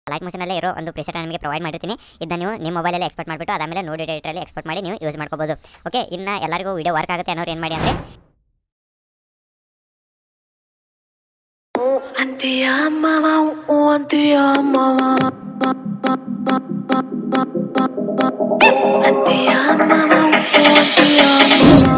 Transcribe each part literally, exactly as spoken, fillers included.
Light ಮೋಷನಲ್ಲಿ ಇರೋ ಒಂದು preset ನಿಮಗೆ ಪ್ರೊವೈಡ್ ಮಾಡಿರ್ತೀನಿ. ಇದನ್ನ ನೀವು ನಿಮ್ಮ ಮೊಬೈಲಲ್ಲಿ ಎಕ್ಸ್ಪೋರ್ಟ್ ಮಾಡಿಬಿಟ್ಟು ಅದಾದಮೇಲೆ ನೋಡ್ ಎಡಿಟರಲ್ಲಿ ಎಕ್ಸ್ಪೋರ್ಟ್ ಮಾಡಿ ನೀವು ಯೂಸ್ ಮಾಡ್ಕೋಬೋದು. ಓಕೆ, ಇನ್ನು ಎಲ್ಲರಿಗೂ ವಿಡಿಯೋ ವರ್ಕ್ ಆಗುತ್ತೆ ಅನ್ನೋರು ಏನು ಮಾಡಿ ಅಂದರೆ Antia mama, antia mama, antia mama, antia mama.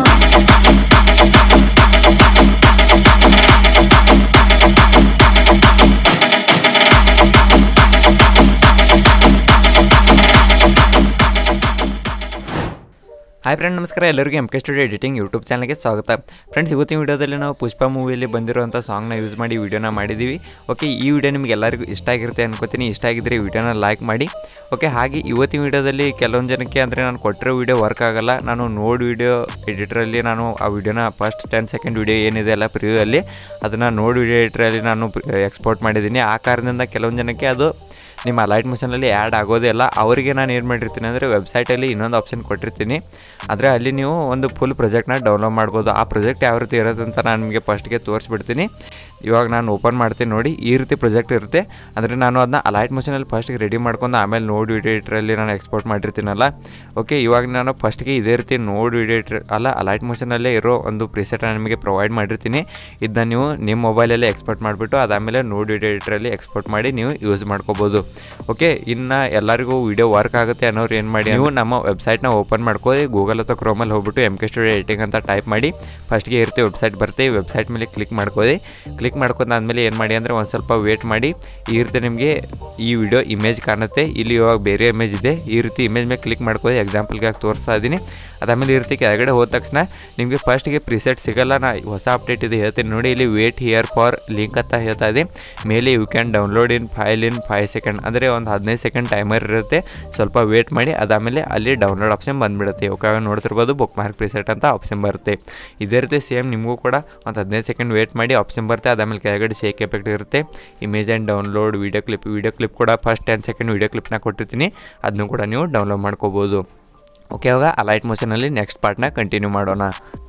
Hi friend, ನಮಸ್ಕಾರ. ಎಲ್ಲರಿಗೂ M K studio editing YouTube ಚಾನಲ್ಗೆ ಸ್ವಾಗತ. ಫ್ರೆಂಡ್ಸ್, ಇವತ್ತಿನ ವೀಡಿಯೋದಲ್ಲಿ ನಾವು ಪುಷ್ಪ ಮೂವಿಯಲ್ಲಿ ಬಂದಿರುವಂಥ ಸಾಂಗ್ನ ಯೂಸ್ ಮಾಡಿ ವೀಡಿಯೋನ ಮಾಡಿದ್ದೀವಿ. ಓಕೆ, ಈ ವಿಡಿಯೋ ನಿಮಗೆ ಎಲ್ಲರಿಗೂ ಇಷ್ಟ ಆಗಿರುತ್ತೆ ಅನ್ಕೋತೀನಿ. ಇಷ್ಟ ಆಗಿದ್ದರೆ ವಿಡಿಯೋನ ಲೈಕ್ ಮಾಡಿ. ಓಕೆ, ಹಾಗೆ ಇವತ್ತಿನ ವೀಡಿಯೋದಲ್ಲಿ ಕೆಲವೊಂದು ಜನಕ್ಕೆ ಅಂದರೆ ನಾನು ಕೊಟ್ಟಿರೋ ವೀಡಿಯೋ ವರ್ಕ್ ಆಗೋಲ್ಲ. ನಾನು ನೋಡ್ ವೀಡಿಯೋ ಎಡಿಟ್ರಲ್ಲಿ ನಾನು ಆ ವಿಡಿಯೋನ ಫಸ್ಟ್ ಟೆನ್ ಸೆಕೆಂಡ್ ವೀಡಿಯೋ ಏನಿದೆ ಅಲ್ಲ ಪ್ರಿವ್ಯೂ ಅಲ್ಲಿ, ಅದನ್ನು ನೋಡ್ ವೀಡಿಯೋ ಎಡಿಟ್ರಲ್ಲಿ ನಾನು ಎಕ್ಸ್ಪೋರ್ಟ್ ಮಾಡಿದ್ದೀನಿ. ಆ ಕಾರಣದಿಂದ ಕೆಲವೊಂದು ಜನಕ್ಕೆ ಅದು ನಿಮ್ಮ ಲೈಟ್ ಮೋಷನಲ್ಲಿ ಆ್ಯಡ್ ಆಗೋದೇ ಇಲ್ಲ. ಅವರಿಗೆ ನಾನು ಏನು ಮಾಡಿರ್ತೀನಿ ಅಂದರೆ ವೆಬ್ಸೈಟಲ್ಲಿ ಇನ್ನೊಂದು ಆಪ್ಷನ್ ಕೊಟ್ಟಿರ್ತೀನಿ. ಆದರೆ ಅಲ್ಲಿ ನೀವು ಒಂದು ಫುಲ್ ಪ್ರಾಜೆಕ್ಟ್ನ ಡೌನ್ಲೋಡ್ ಮಾಡ್ಬೋದು. ಆ ಪ್ರಾಜೆಕ್ಟ್ ಯಾವ ರೀತಿ ಇರುತ್ತೆ ಅಂತ ನಾನು ನಿಮಗೆ ಫಸ್ಟ್ಗೆ ತೋರಿಸ್ಬಿಡ್ತೀನಿ. ಇವಾಗ ನಾನು ಓಪನ್ ಮಾಡ್ತೀನಿ ನೋಡಿ. ಈ ರೀತಿ ಪ್ರಾಜೆಕ್ಟ್ ಇರುತ್ತೆ. ಅಂದರೆ ನಾನು ಅದನ್ನ ಲೈಟ್ ಮೋಷನಲ್ಲಿ ಫಸ್ಟ್ಗೆ ರೆಡಿ ಮಾಡ್ಕೊಂಡು ಆಮೇಲೆ ನೋಡ್ ವಿಡಿಯೋ ಎಡಿಟ್ರಲ್ಲಿ ನಾನು ಎಕ್ಸ್ಪೋರ್ಟ್ ಮಾಡಿರ್ತೀನಲ್ಲ. ಓಕೆ, ಇವಾಗ ನಾನು ಫಸ್ಟ್ಗೆ ಇದೇ ರೀತಿ ನೋಡ್ ವಿಡಿಯೋ ಎಡಿಟರ್ ಅಲ್ಲ ಲೈಟ್ ಮೋಷನಲ್ಲೇ ಇರೋ ಒಂದು ಪ್ರಿಸೆಟ್ನ ನಿಮಗೆ ಪ್ರೊವೈಡ್ ಮಾಡಿರ್ತೀನಿ. ಇದನ್ನ ನೀವು ನಿಮ್ಮ ಮೊಬೈಲಲ್ಲೇ ಎಕ್ಸ್ಪೋರ್ಟ್ ಮಾಡಿಬಿಟ್ಟು ಅದಾದಮೇಲೆ ನೋಡ್ ವಿಡಿಯೋ ಎಡಿಟ್ರಲ್ಲಿ ಎಕ್ಸ್ಪೋರ್ಟ್ ಮಾಡಿ ನೀವು ಯೂಸ್ ಮಾಡ್ಕೋಬೋದು. ಓಕೆ, ಇನ್ನು ಎಲ್ಲರಿಗೂ ವಿಡಿಯೋ ವರ್ಕ್ ಆಗುತ್ತೆ ಅನ್ನೋರು ಏನು ಮಾಡಿ, ನೀವು ನಮ್ಮ ವೆಬ್ಸೈಟ್ನ ಓಪನ್ ಮಾಡ್ಕೊಳ್ಳಿ. ಗೂಗಲ್ ಅಥವಾ ಕ್ರೋಮಲ್ಲಿ ಹೋಗ್ಬಿಟ್ಟು ಎಮ್ ಕೆ ಸ್ಟುಡಿಯೋ ಎಡಿಟಿಂಗ್ ಅಂತ ಟೈಪ್ ಮಾಡಿ ಫಸ್ಟ್ಗೆ ಇರುತ್ತೆ ವೆಬ್ಸೈಟ್ ಬರುತ್ತೆ. ಈ ವೆಬ್ಸೈಟ್ ಮೇಲೆ ಕ್ಲಿಕ್ ಮಾಡ್ಕೊಳ್ಳಿ. ಕ್ಲಿಕ್ ಮಾಡ್ಕೊಂಡಾದ್ಮೇಲೆ ಏನು ಮಾಡಿ ಅಂದರೆ ಒಂದು ಸ್ವಲ್ಪ ವೇಟ್ ಮಾಡಿ. ಈ ರೀತಿ ನಿಮಗೆ ಈ ವಿಡಿಯೋ ಇಮೇಜ್ ಕಾಣುತ್ತೆ. ಇಲ್ಲಿ ಇವಾಗ ಬೇರೆ ಇಮೇಜ್ ಇದೆ. ಈ ರೀತಿ ಇಮೇಜ್ ಮೇಲೆ ಕ್ಲಿಕ್ ಮಾಡ್ಕೊಳ್ಳಿ. ಎಕ್ಸಾಂಪಲ್ಗೆ ತೋರಿಸ್ತಾ ಇದ್ದೀನಿ. ಅದಾದಮೇಲೆ ಈ ರೀತಿ ಕೆಳಗಡೆ ಹೋದ ತಕ್ಷಣ ನಿಮಗೆ ಫಸ್ಟ್ಗೆ ಪ್ರಿಸೆಟ್ ಸಿಗೋಲ್ಲ. ನಾ ಹೊಸ ಅಪ್ಡೇಟ್ ಇದೆ ಹೇಳ್ತೀನಿ ನೋಡಿ. ಇಲ್ಲಿ ವೇಟ್ ಹಿಯರ್ ಫಾರ್ ಲಿಂಕ್ ಅಂತ ಹೇಳ್ತಾ ಇದೆ. ಮೇಲೆ you can download in file in five second ಅಂದರೆ ಒಂದು ಹದಿನೈದು ಸೆಕೆಂಡ್ ಟೈಮರ್ ಇರುತ್ತೆ. ಸ್ವಲ್ಪ ವೇಟ್ ಮಾಡಿ. ಅದಾದಮೇಲೆ ಅಲ್ಲಿ ಡೌನ್ಲೋಡ್ ಆಪ್ಷನ್ ಬಂದುಬಿಡುತ್ತೆ. ಓಕೆ, ನೋಡ್ತಿರ್ಬೋದು ಬುಕ್ ಮಾರ್ಕ್ ಪ್ರಿಸೆಟ್ ಅಂತ ಆಪ್ಷನ್ ಬರುತ್ತೆ. ಇದೇ ರೀತಿ ಸೇಮ್ ನಿಮಗೂ ಕೂಡ ಒಂದು ಹದಿನೈದು ಸೆಕೆಂಡ್ ವೇಟ್ ಮಾಡಿ ಆಪ್ಷನ್ ಬರುತ್ತೆ. ಅದಾದಮೇಲೆ ಕೆಳಗಡೆ ಶೇಕ್ ಎಫೆಕ್ಟ್ ಇರುತ್ತೆ. Image and download video clip video clip ಕೂಡ ಫಸ್ಟ್ ಟೆನ್ ಸೆಕೆಂಡ್ ವೀಡಿಯೋ ಕ್ಲಿಪ್ನ ಕೊಟ್ಟಿರ್ತೀನಿ. ಅದನ್ನು ಕೂಡ ನೀವು ಡೌನ್ಲೋಡ್ ಮಾಡ್ಕೋಬೋದು. ಓಕೆ, ಇವಾಗ ಲೈಟ್ ಮೋಷನಲ್ಲಿ ನೆಕ್ಸ್ಟ್ ಪಾರ್ಟ್ನ ಕಂಟಿನ್ಯೂ ಮಾಡೋಣ.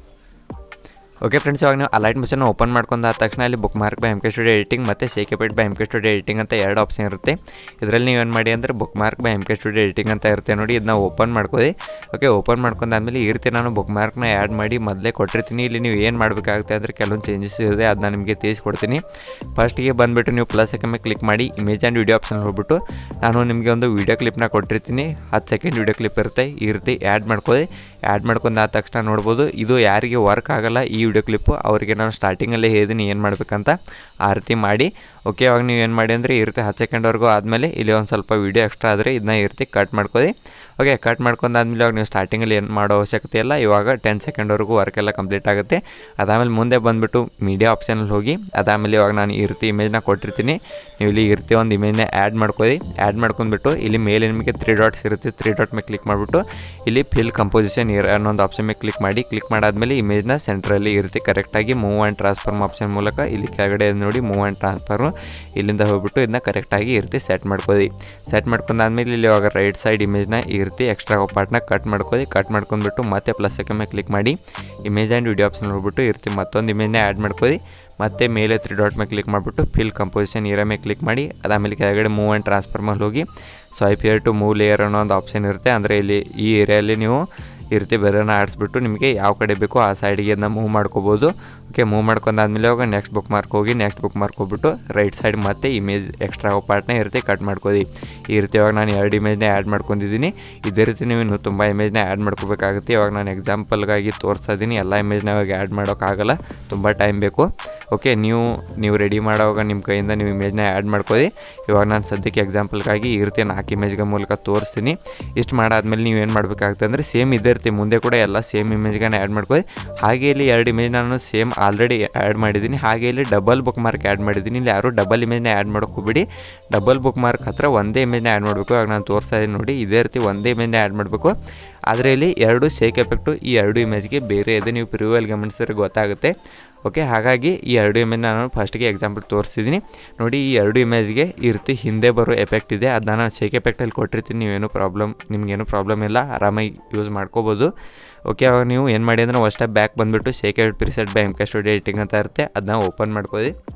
ಓಕೆ ಫ್ರೆಂಡ್ಸ್, ಇವಾಗ ನೀವು ಲೈಟ್ ಮೋಷನ್ ಓಪನ್ ಮಾಡ್ಕೊಂಡ ತಕ್ಷಣ ಅಲ್ಲಿ bookmark by M K studio editing ಮತ್ತು shake effect by M K studio editing ಅಂತ ಎರಡು ಆಪ್ಷನ್ ಇರುತ್ತೆ. ಇದರಲ್ಲಿ ನೀವು ಏನು ಮಾಡಿ ಅಂದರೆ bookmark by M K studio editing ಅಂತ ಇರುತ್ತೆ ನೋಡಿ. ಇದನ್ನ ಓಪನ್ ಮಾಡ್ಕೊಳ್ಳಿ. ಓಕೆ, ಓಪನ್ ಮಾಡ್ಕೊಂಡಾದ್ಮೇಲೆ ಈ ರೀತಿ ನಾನು ಬುಕ್ ಮಾರ್ಕ್ನ ಆ್ಯಡ್ ಮಾಡಿ ಮೊದಲೇ ಕೊಟ್ಟಿರ್ತೀನಿ. ಇಲ್ಲಿ ನೀವು ಏನು ಮಾಡಬೇಕಾಗುತ್ತೆ ಅಂದರೆ ಕೆಲವೊಂದು ಚೇಂಜಸ್ ಇದೆ, ಅದನ್ನ ನಿಮಗೆ ತಿಳಿಸ್ಕೊಡ್ತೀನಿ. ಫಸ್ಟಿಗೆ ಬಂದುಬಿಟ್ಟು ನೀವು ಪ್ಲಸ್ ಸೆಕೆಂಡ್ ಮೇಲೆ ಕ್ಲಿಕ್ ಮಾಡಿ ಇಮೇಜ್ ಆ್ಯಂಡ್ ವೀಡಿಯೋ ಆಪ್ಷನ್ ಹೋಗ್ಬಿಟ್ಟು ನಾನು ನಿಮಗೆ ಒಂದು ವೀಡಿಯೋ ಕ್ಲಿಪ್ನ ಕೊಟ್ಟಿರ್ತೀನಿ. ಹತ್ತು ಸೆಕೆಂಡ್ ವೀಡಿಯೋ ಕ್ಲಿಪ್ ಇರುತ್ತೆ. ಈ ರೀತಿ ಆ್ಯಡ್ ಮಾಡ್ಕೊಳ್ಳಿ. ಆ್ಯಡ್ ಮಾಡ್ಕೊಂಡ ಆದ ತಕ್ಷಣ ನೋಡ್ಬೋದು ಇದು ಯಾರಿಗೆ ವರ್ಕ್ ಆಗೋಲ್ಲ ಈ ವಿಡಿಯೋ ಕ್ಲಿಪ್ಪು, ಅವರಿಗೆ ನಾನು ಸ್ಟಾರ್ಟಿಂಗಲ್ಲೇ ಹೇಳಿದ್ದೀನಿ ಏನು ಮಾಡಬೇಕಂತ. ಆ ರೀತಿ ಮಾಡಿ. ಓಕೆ, ಅವಾಗ ನೀವು ಏನು ಮಾಡಿ ಅಂದರೆ ಈ ರೀತಿ ಹತ್ತು ಸೆಕೆಂಡ್ವರೆಗೂ ಆದಮೇಲೆ ಇಲ್ಲಿ ಒಂದು ಸ್ವಲ್ಪ ವೀಡಿಯೋ ಎಕ್ಸ್ಟ್ರಾ ಆದರೆ ಇದನ್ನ ಈ ರೀತಿ ಕಟ್ ಮಾಡ್ಕೊಳ್ಳಿ. ಓಕೆ, ಕಟ್ ಮಾಡ್ಕೊಂಡಾದ್ಮೇಲೆ ಇವಾಗ ನೀವು ಸ್ಟಾರ್ಟಿಂಗಲ್ಲಿ ಏನು ಮಾಡೋ ಅವಶ್ಯಕತೆ ಇಲ್ಲ. ಇವಾಗ ಟೆನ್ ಸೆಕೆಂಡ್ವರೆಗೂ ವರ್ಕೆಲ್ಲ ಕಂಪ್ಲೀಟ್ ಆಗುತ್ತೆ. ಅದಾದಮೇಲೆ ಮುಂದೆ ಬಂದುಬಿಟ್ಟು ಮೀಡಿಯಾ ಆಪ್ಷನಲ್ಲಿ ಹೋಗಿ ಅದಾದಮೇಲೆ ಇವಾಗ ನಾನು ಈ ರೀತಿ ಇಮೇಜ್ನ ಕೊಟ್ಟಿರ್ತೀನಿ. ನೀವು ಇಲ್ಲಿ ಈ ರೀತಿ ಒಂದು ಇಮೇಜ್ನ ಆ್ಯಡ್ ಮಾಡ್ಕೊಳ್ಳಿ. ಆ್ಯಡ್ ಮಾಡ್ಕೊಂಡ್ಬಿಟ್ಟು ಇಲ್ಲಿ ಮೇಲೆ ನಿಮಗೆ ತ್ರೀ ಡಾಟ್ಸ್ ಇರುತ್ತೆ. ತ್ರೀ ಡಾಟ್ ಮೇಲೆ ಕ್ಲಿಕ್ ಮಾಡಿಬಿಟ್ಟು ಇಲ್ಲಿ ಫಿಲ್ ಕಂಪೋಸಿಷನ್ ಇರೋ ಅನ್ನೊಂದು ಆಪ್ಷನ್ ಮೇಲೆ ಕ್ಲಿಕ್ ಮಾಡಿ. ಕ್ಲಿಕ್ ಮಾಡಾದ್ಮೇಲೆ ಇಮೇಜ್ನ ಸೆಂಟ್ರಲ್ಲಿ ಇರುತ್ತೆ ಕರೆಕ್ಟಾಗಿ ಮೂವ್ ಆ್ಯಂಡ್ ಟ್ರಾನ್ಸ್ಫರ್ಮ್ ಆಪ್ಷನ್ ಮೂಲಕ ಇಲ್ಲಿ ಕೆಳಗಡೆ ನೋಡಿ ಮೂವ್ ಆ್ಯಂಡ್ ಟ್ರಾನ್ಸ್ಫರ್ಮು ಇಲ್ಲಿಂದ ಹೋಗ್ಬಿಟ್ಟು ಇದನ್ನ ಕರೆಕ್ಟಾಗಿ ಈ ರೀತಿ ಸೆಟ್ ಮಾಡ್ಕೊಳ್ಳಿ. ಸೆಟ್ ಮಾಡ್ಕೊಂಡಾದ್ಮೇಲೆ ಇಲ್ಲಿ ಇವಾಗ ರೈಟ್ ಸೈಡ್ ಇಮೇಜ್ನ ಈ ರೀತಿ ಎಕ್ಸ್ಟ್ರಾ ಪಾರ್ಟ್ನ ಕಟ್ ಮಾಡ್ಕೊಳ್ಳಿ. ಕಟ್ ಮಾಡ್ಕೊಂಡ್ಬಿಟ್ಟು ಮತ್ತೆ ಪ್ಲಸ್ ಸೆಕೆಂಡ್ ಮೇಲೆ ಕ್ಲಿಕ್ ಮಾಡಿ ಇಮೇಜ್ ಆ್ಯಂಡ್ ವೀಡಿಯೋ ಆಪ್ಷನ್ ಹೋಗ್ಬಿಟ್ಟು ಈ ರೀತಿ ಮತ್ತೊಂದು ಇಮೇಜ್ನ ಆ್ಯಡ್ ಮಾಡ್ಕೊಳ್ಳಿ. ಮತ್ತು ಮೇಲೆ ತ್ರೀ ಡಾಟ್ ಮೇಲೆ ಕ್ಲಿಕ್ ಮಾಡಿಬಿಟ್ಟು ಫಿಲ್ ಕಂಪೋಸಿಷನ್ ಇರೋ ಮೇಲೆ ಕ್ಲಿಕ್ ಮಾಡಿ. ಅದಾದಮೇಲೆ ಕೆಳಗಡೆ ಮೂವ್ ಆ್ಯಂಡ್ ಟ್ರಾನ್ಸ್ಫರ್ಮಲ್ಲಿ ಹೋಗಿ swipe here to move layer ಅನ್ನೋ ಒಂದು ಆಪ್ಷನ್ ಇರುತ್ತೆ. ಅಂದರೆ ಇಲ್ಲಿ ಈ ಏರಿಯಲ್ಲಿ ನೀವು ಈ ರೀತಿ ಬೇರೆನ ಆಡಿಸ್ಬಿಟ್ಟು ನಿಮಗೆ ಯಾವ ಕಡೆ ಬೇಕೋ ಆ ಸೈಡಿಗೆ ಅದನ್ನ ಮೂವ್ ಮಾಡ್ಕೋಬೋದು. ಓಕೆ, ಮೂವ್ ಮಾಡ್ಕೊಂಡಾದ್ಮೇಲೆ ಇವಾಗ ನೆಕ್ಸ್ಟ್ ಬುಕ್ ಮಾರ್ಕ್ ಹೋಗಿ ನೆಕ್ಸ್ಟ್ ಬುಕ್ ಮಾರ್ಕ್ ಹೋಗ್ಬಿಟ್ಟು ರೈಟ್ ಸೈಡ್ ಮತ್ತೆ ಇಮೇಜ್ ಎಕ್ಸ್ಟ್ರಾ ಪಾರ್ಟ್ನ ಈ ರೀತಿ ಕಟ್ ಮಾಡ್ಕೊಳ್ಳಿ. ಈ ರೀತಿ ಇವಾಗ ನಾನು ಎರಡು ಇಮೇಜ್ನ ಆ್ಯಡ್ ಮಾಡ್ಕೊಂಡಿದ್ದೀನಿ. ಇದೇ ರೀತಿ ನೀವು ಇನ್ನೂ ತುಂಬ ಇಮೇಜ್ನ ಆ್ಯಡ್ ಮಾಡ್ಕೋಬೇಕಾಗುತ್ತೆ. ಇವಾಗ ನಾನು ಎಕ್ಸಾಂಪಲ್ಗಾಗಿ ತೋರಿಸ್ತಾ ಇದ್ದೀನಿ. ಎಲ್ಲ ಇಮೇಜ್ನ ಇವಾಗ ಆ್ಯಡ್ ಮಾಡೋಕ್ಕಾಗಲ್ಲ, ತುಂಬ ಟೈಮ್ ಬೇಕು. ಓಕೆ, ನೀವು ನೀವು ರೆಡಿ ಮಾಡೋವಾಗ ನಿಮ್ಮ ಕೈಯಿಂದ ನೀವು ಇಮೇಜ್ನ ಆ್ಯಡ್ ಮಾಡ್ಕೊಳ್ಳಿ. ಇವಾಗ ನಾನು ಸದ್ಯಕ್ಕೆ ಎಕ್ಸಾಂಪಲ್ಗಾಗಿ ಈ ರೀತಿ ನಾಲ್ಕು ಇಮೇಜ್ಗಳ ಮೂಲಕ ತೋರಿಸ್ತೀನಿ. ಇಷ್ಟು ಮಾಡಾದ್ಮೇಲೆ ನೀವು ಏನು ಮಾಡಬೇಕಾಗುತ್ತೆ ಅಂದರೆ ಸೇಮ್ ಇದೇ ರೀತಿ ಮುಂದೆ ಕೂಡ ಎಲ್ಲ ಸೇಮ್ ಇಮೇಜ್ಗಳನ್ನ ಆ್ಯಡ್ ಮಾಡ್ಕೊಳ್ಳಿ. ಹಾಗೆ ಇಲ್ಲಿ ಎರಡು ಇಮೇಜ್ ನಾನು ಸೇಮ್ ಆಲ್ರೆಡಿ ಆ್ಯಡ್ ಮಾಡಿದ್ದೀನಿ. ಹಾಗೆ ಇಲ್ಲಿ ಡಬಲ್ ಬುಕ್ ಮಾರ್ಕ್ ಆ್ಯಡ್ ಮಾಡಿದ್ದೀನಿ. ಇಲ್ಲಿ ಯಾರು ಡಬಲ್ ಇಮೇಜ್ನ ಆ್ಯಡ್ ಮಾಡೋಕೆ ಹೋಗ್ಬಿಡಿ. ಡಬಲ್ ಬುಕ್ ಮಾರ್ಕ್ ಹತ್ರ ಒಂದೇ ಇಮೇಜ್ನ ಆ್ಯಡ್ ಮಾಡಬೇಕು. ಇವಾಗ ನಾನು ತೋರಿಸ್ತಾ ಇದ್ದೀನಿ ನೋಡಿ, ಇದೇ ರೀತಿ ಒಂದೇ ಇಮೇಜ್ನ ಆ್ಯಡ್ ಮಾಡಬೇಕು. ಆದರೆ ಇಲ್ಲಿ ಎರಡು ಶೇಕ್ ಎಫೆಕ್ಟು ಈ ಎರಡು ಇಮೇಜ್ಗೆ ಬೇರೆ ಇದೆ. ನೀವು ಪ್ರಿವ್ಯೂವಲ್ಲಿ ಗಮನಿಸಿದ್ರೆ ಗೊತ್ತಾಗುತ್ತೆ. ಓಕೆ, ಹಾಗಾಗಿ ಈ ಎರಡು ಇಮೇಜ್ನ ನಾನು ಫಸ್ಟ್ಗೆ ಎಕ್ಸಾಂಪಲ್ ತೋರಿಸ್ತಿದ್ದೀನಿ ನೋಡಿ. ಈ ಎರಡು ಇಮೇಜ್ಗೆ ಈ ರೀತಿ ಹಿಂದೆ ಬರೋ ಎಫೆಕ್ಟ್ ಇದೆ. ಅದನ್ನ ನಾನು ಶೇಕ್ ಎಫೆಕ್ಟಲ್ಲಿ ಕೊಟ್ಟಿರ್ತೀನಿ. ನೀವೇನು ಪ್ರಾಬ್ಲಮ್ ನಿಮಗೇನು ಪ್ರಾಬ್ಲಮ್ ಇಲ್ಲ, ಆರಾಮಾಗಿ ಯೂಸ್ ಮಾಡ್ಕೋಬೋದು. ಓಕೆ, ಅವಾಗ ನೀವು ಏನು ಮಾಡಿ ಅಂದರೆ ಫಸ್ಟ್ ಬ್ಯಾಕ್ ಬಂದುಬಿಟ್ಟು shake effect preset by M K studio editing ಅಂತ ಇರುತ್ತೆ. ಅದನ್ನ ಓಪನ್ ಮಾಡ್ಕೊಳ್ಳಿ.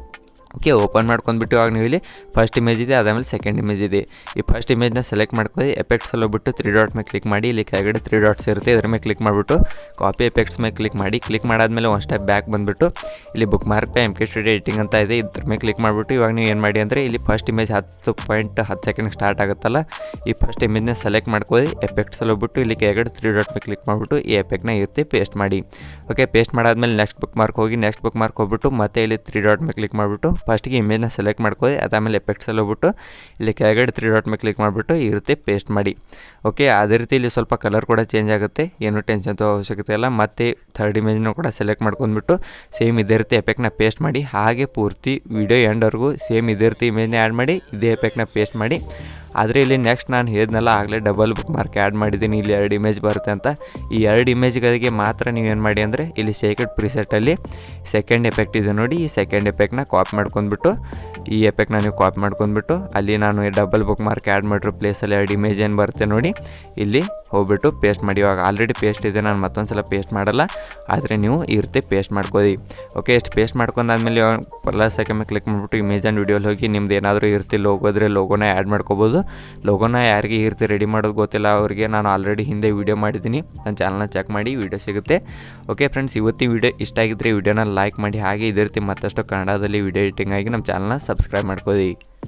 ಓಕೆ ಓಪನ್ ಮಾಡ್ಕೊಂಡ್ಬಿಟ್ಟು ಇವಾಗ ನೀವು ಇಲ್ಲಿ ಫಸ್ಟ್ ಇಮೇಜ್ ಇದೆ, ಅದಾದಮೇಲೆ ಸೆಕೆಂಡ್ ಇಮೇಜ್ ಇದೆ. ಈ ಫಸ್ಟ್ ಇಮೇಜ್ನ ಸೆಲೆಕ್ಟ್ ಮಾಡ್ಕೊಳ್ಳಿ, ಎಫೆಕ್ಟ್ಸಲ್ಲಿ ಹೋಗ್ಬಿಟ್ಟು ತ್ರೀ ಡಾಟ್ ಮೇಲೆ ಕ್ಲಿಕ್ ಮಾಡಿ, ಇಲ್ಲಿ ಕೆಳಗಡೆ ತ್ರೀ ಡಾಟ್ಸ್ ಇರುತ್ತೆ, ಇದ್ರ ಮೇಲೆ ಕ್ಲಿಕ್ ಮಾಡಿಬಿಟ್ಟು ಕಾಪಿ ಎಫೆಕ್ಟ್ಸ್ ಮೇಲೆ ಕ್ಲಿಕ್ ಮಾಡಿ. ಕ್ಲಿಕ್ ಮಾಡಾದ್ಮೇಲೆ ಒಂದು ಸ್ಟೆಪ್ ಬ್ಯಾಕ್ ಬಂದುಬಿಟ್ಟು ಇಲ್ಲಿ bookmark by M K studio editing ಅಂತ ಇದೆ, ಇದ್ರ ಮೇಲೆ ಕ್ಲಿಕ್ ಮಾಡಿಬಿಟ್ಟು ಇವಾಗ ನೀವು ಏನು ಮಾಡಿ ಅಂದರೆ ಇಲ್ಲಿ ಫಸ್ಟ್ ಇಮೇಜ್ ಹತ್ತು ಪಾಯಿಂಟ್ ಹತ್ತು ಸೆಕೆಂಡ್ ಸ್ಟಾರ್ಟ್ ಆಗುತ್ತಲ್ಲ, ಈ ಫಸ್ಟ್ ಇಮೇಜ್ನ ಸೆಲೆಕ್ಟ್ ಮಾಡ್ಕೊಳ್ಳಿ, ಎಫೆಕ್ಟ್ಸಲ್ಲಿ ಹೋಗ್ಬಿಟ್ಟು ಇಲ್ಲಿ ಕೆಳಗಡೆ ತ್ರೀ ಡಾಟ್ ಮೇಲೆ ಕ್ಲಿಕ್ ಮಾಡಿಬಿಟ್ಟು ಈ ಎಫೆಕ್ಟ್ನ ಇರುತ್ತೆ ಪೇಸ್ಟ್ ಮಾಡಿ. ಓಕೆ, ಪೇಸ್ಟ್ ಮಾಡಾದ್ಮೇಲೆ ನೆಕ್ಸ್ಟ್ ಬುಕ್ ಮಾರ್ಕ್ ಹೋಗಿ ನೆಕ್ಸ್ಟ್ ಬುಕ್ ಮಾರ್ಕ್ ಹೋಗ್ಬಿಟ್ಟು ಮತ್ತೆ ಇಲ್ಲಿ ತ್ರೀ ಡಾಟ್ ಮೇಲೆ ಕ್ಲಿಕ್ ಮಾಡಿಬಿಟ್ಟು ಫಸ್ಟಿಗೆ ಇಮೇಜ್ನ ಸೆಲೆಕ್ಟ್ ಮಾಡ್ಕೊಳ್ಳಿ, ಅದಾದಮೇಲೆ ಎಫೆಕ್ಟ್ಸಲ್ಲಿ ಹೋಗ್ಬಿಟ್ಟು ಇಲ್ಲಿ ಕೆಳಗಡೆ ತ್ರೀ ಡಾಟ್ ಮೇಲೆ ಕ್ಲಿಕ್ ಮಾಡಿಬಿಟ್ಟು ಇರುತ್ತೆ ಪೇಸ್ಟ್ ಮಾಡಿ. ಓಕೆ, ಅದೇ ರೀತಿ ಇಲ್ಲಿ ಸ್ವಲ್ಪ ಕಲರ್ ಕೂಡ ಚೇಂಜ್ ಆಗುತ್ತೆ, ಏನು ಟೆನ್ಷನ್ ತಗೋ ಅವಶ್ಯಕತೆ ಇಲ್ಲ. ಮತ್ತೆ ಥರ್ಡ್ ಇಮೇಜ್ನ ಕೂಡ ಸೆಲೆಕ್ಟ್ ಮಾಡ್ಕೊಂಡ್ಬಿಟ್ಟು ಸೇಮ್ ಇದೇ ರೀತಿ ಎಫೆಕ್ಟ್ನ ಪೇಸ್ಟ್ ಮಾಡಿ, ಹಾಗೆ ಪೂರ್ತಿ ವಿಡಿಯೋ ಎಂಡ್ವರೆಗೂ ಸೇಮ್ ಇದೇ ರೀತಿ ಇಮೇಜ್ನ ಆ್ಯಡ್ ಮಾಡಿ ಇದೇ ಎಫೆಕ್ಟ್ನ ಪೇಸ್ಟ್ ಮಾಡಿ. ಆದರೆ ಇಲ್ಲಿ ನೆಕ್ಸ್ಟ್ ನಾನು ಹೇಳಿದ್ನಲ್ಲ ಆಗಲೇ ಡಬಲ್ ಬುಕ್ ಮಾರ್ಕ್ ಆ್ಯಡ್ ಮಾಡಿದ್ದೀನಿ, ಇಲ್ಲಿ ಎರಡು ಇಮೇಜ್ ಬರುತ್ತೆ ಅಂತ. ಈ ಎರಡು ಇಮೇಜ್ಗಳಿಗೆ ಮಾತ್ರ ನೀವು ಏನು ಮಾಡಿ ಅಂದರೆ ಇಲ್ಲಿ ಸೇಕೆಡ್ ಪ್ರಿಸೆಟಲ್ಲಿ ಸೆಕೆಂಡ್ ಎಫೆಕ್ಟ್ ಇದೆ ನೋಡಿ, ಈ ಸೆಕೆಂಡ್ ಎಫೆಕ್ಟ್ನ ಕಾಪಿ ಮಾಡ್ಕೊಂಡ್ಬಿಟ್ಟು ಈ ಎಫೆಕ್ಟ್ನ ನೀವು ಕಾಪಿ ಮಾಡ್ಕೊಂಡ್ಬಿಟ್ಟು ಅಲ್ಲಿ ನಾನು ಡಬಲ್ ಬುಕ್ ಮಾರ್ಕ್ ಆ್ಯಡ್ ಮಾಡಿರೋ ಪ್ಲೇಸಲ್ಲಿ ಎರಡು ಇಮೇಜ್ ಏನು ಬರುತ್ತೆ ನೋಡಿ ಇಲ್ಲಿ ಹೋಗ್ಬಿಟ್ಟು ಪೇಸ್ಟ್ ಮಾಡಿ. ಇವಾಗ ಆಲ್ರೆಡಿ ಪೇಸ್ಟ್ ಇದೆ, ನಾನು ಮತ್ತೊಂದು ಸಲ ಪೇಸ್ಟ್ ಮಾಡಲ್ಲ, ಆದರೆ ನೀವು ಈ ರೀತಿ ಪೇಸ್ಟ್ ಮಾಡ್ಕೊಳ್ಳಿ. ಓಕೆ, ಎಷ್ಟು ಪೇಸ್ಟ್ ಮಾಡ್ಕೊಂಡಾದ್ಮೇಲೆ ಇವಾಗ ಪ್ಲಸ್ ಸೆಕೆಂಡ್ ಮೇಲೆ ಕ್ಲಿಕ್ ಮಾಡಿಬಿಟ್ಟು ಇಮೇಜ್ ಆ್ಯಂಡ್ ವಿಡಿಯೋಲಿ ಹೋಗಿ ನಿಮ್ದು ಏನಾದರೂ ಇರ್ತಿ ಲೋಗೋದ್ರೆ ಲೋಗೋನ ಆ್ಯಡ್ ಮಾಡ್ಕೋಬೋದು. ಲೋಗೋನ ಯಾರಿಗೆ ಈ ರೀತಿ ರೆಡಿ ಮಾಡೋದು ಗೊತ್ತಿಲ್ಲ ಅವರಿಗೆ ನಾನು ಆಲ್ರೆಡಿ ಹಿಂದೆ ವೀಡಿಯೋ ಮಾಡಿದ್ದೀನಿ, ನನ್ನ ಚಾನಲ್ನ ಚೆಕ್ ಮಾಡಿ ವೀಡಿಯೋ ಸಿಗುತ್ತೆ. ಓಕೆ ಫ್ರೆಂಡ್ಸ್, ಇವತ್ತಿನ ವೀಡಿಯೋ ಇಷ್ಟ ಆಗಿದ್ದರೆ ವೀಡಿಯೋನ ಲೈಕ್ ಮಾಡಿ, ಹಾಗೆ ಇದೇ ರೀತಿ ಮತ್ತಷ್ಟು ಕನ್ನಡದಲ್ಲಿ ವೀಡಿಯೋ ಎಡಿಟಿಂಗ್ ಆಗಿ ನಮ್ಮ ಚಾನಲ್ನ ಸಬ್ಸ್ಕ್ರೈಬ್ ಮಾಡ್ಕೊಳ್ಳಿ.